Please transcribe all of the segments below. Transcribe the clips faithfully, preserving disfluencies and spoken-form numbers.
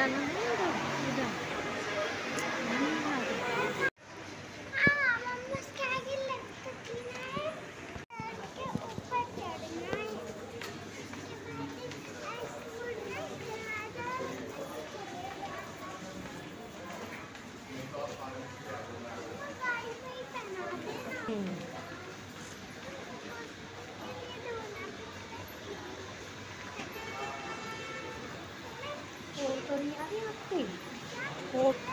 जाना है उधर उधर तो नहीं आ रही आपकी कोट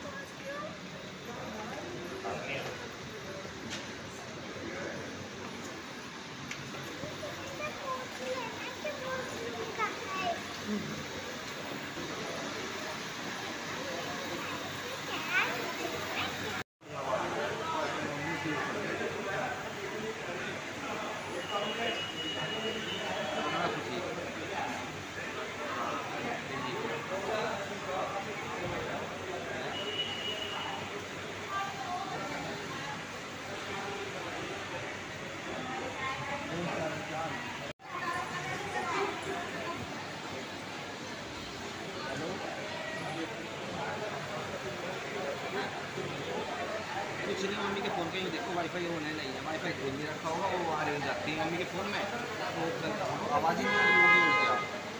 कुछ नहीं, मम्मी के फ़ोन पे ही देखो वाईफाई ऑन है नहीं है, वाईफाई खोल नहीं रखा होगा, वो आ रही जाती है मम्मी के फ़ोन में, तो आवाज़ ही नहीं आ रही होगी। और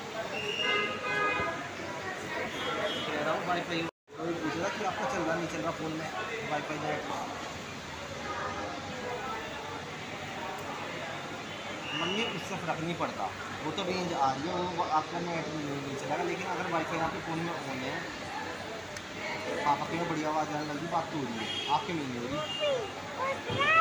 क्या कह रहा हूँ, वाईफाई कोई पूछ रहा कि आपका चल रहा नहीं चल रहा फ़ोन में वाईफाई नेट। मम्मी उससे फ़र्क नहीं पड़ता, वो तो रेंज आ रही है, वो आपका नेट नहीं नहीं चलेगा, लेकिन अगर वाईफाई आपके फ़ोन में ऑन है, पापा की में बढ़िया आवाज़ आने लगी, बात तो हो रही है, आपके में नहीं हो रही।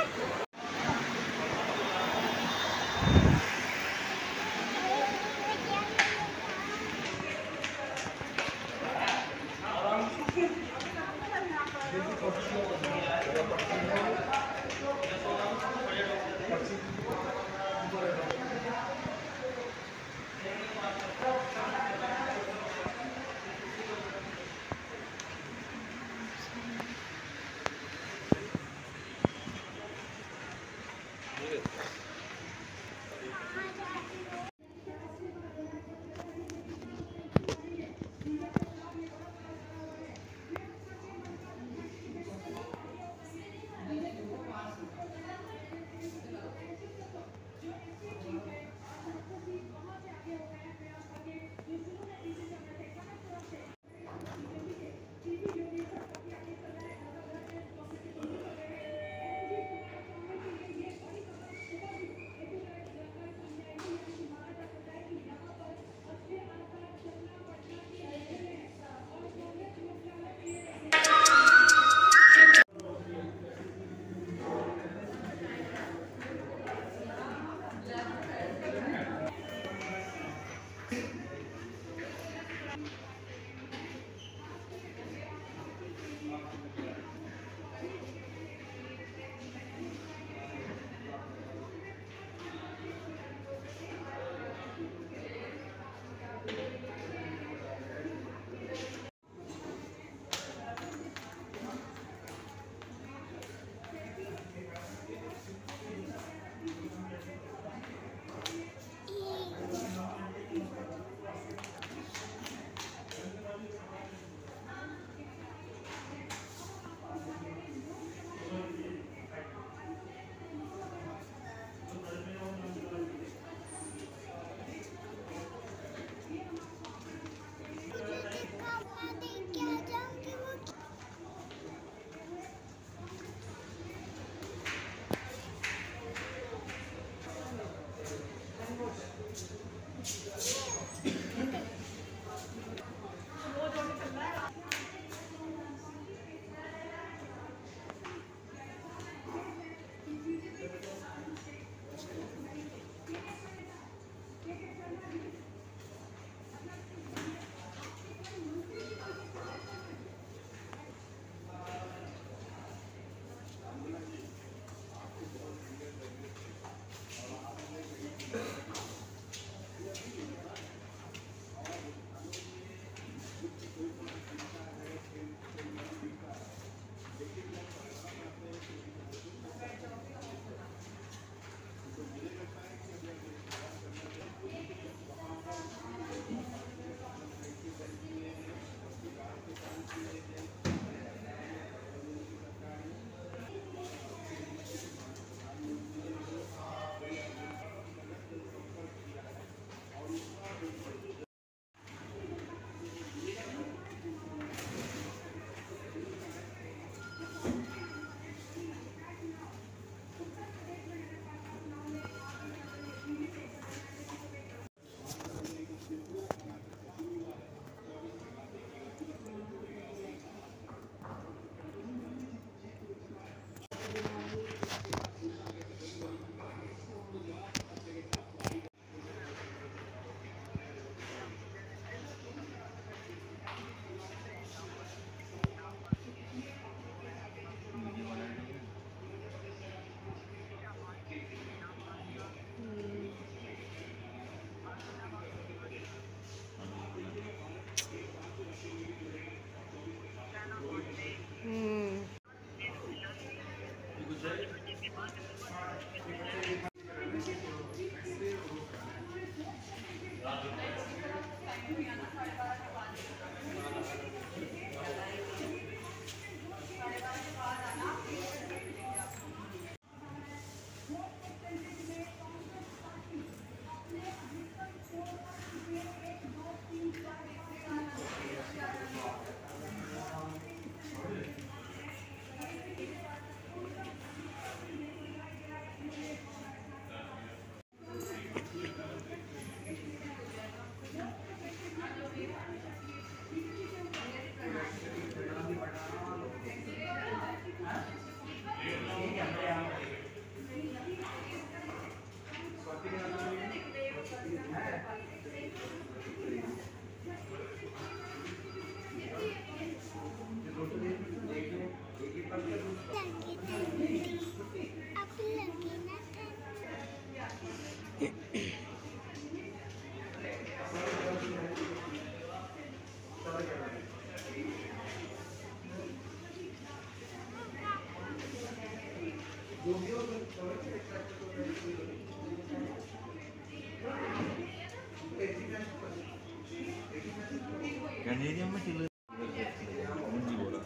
कैनेरियम में चिल्ले मुंजी बोला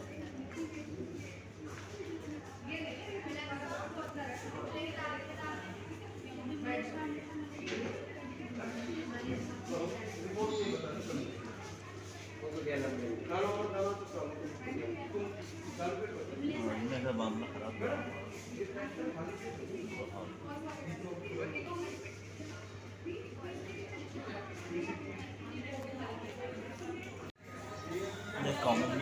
इनमें का मामला खराब हुआ कॉमन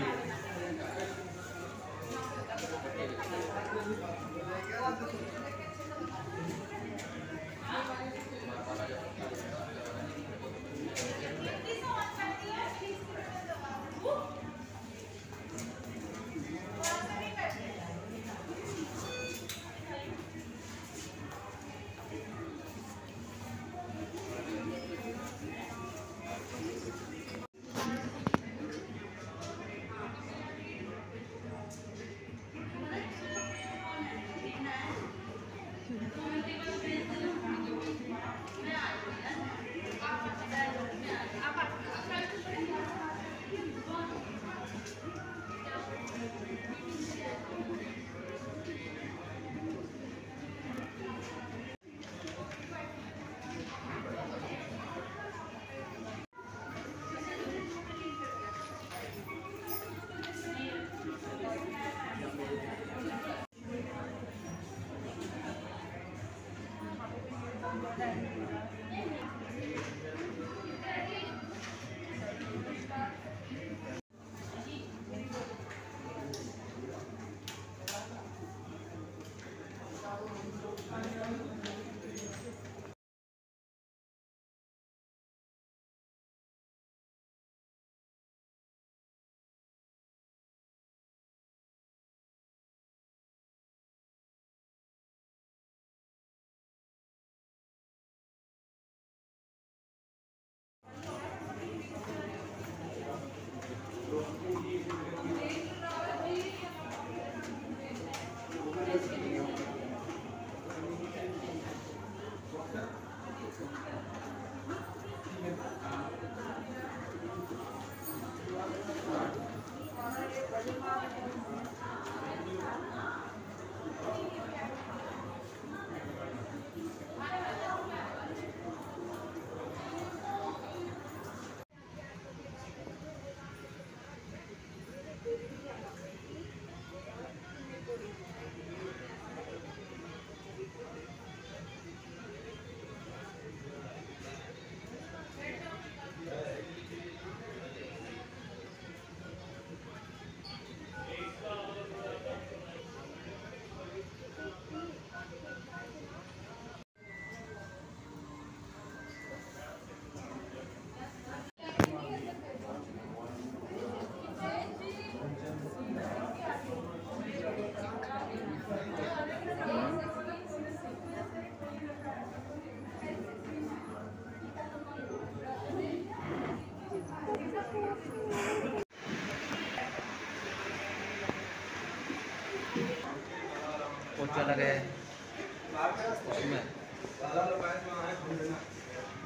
पोचा लगे उसमें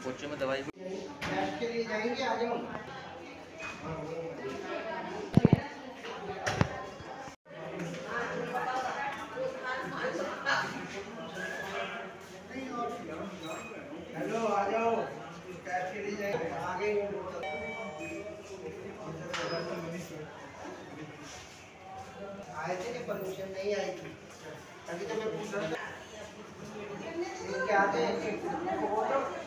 पोचे में दवाई टेस्ट के लिए जाएंगे, आ जाओ। हेलो, आ जाओ, टेस्ट के लिए जाएंगे, आगे आए थे कि परमिशन नहीं आई थी, अभी तो मैं पूछ रहा था। क्या आते हैं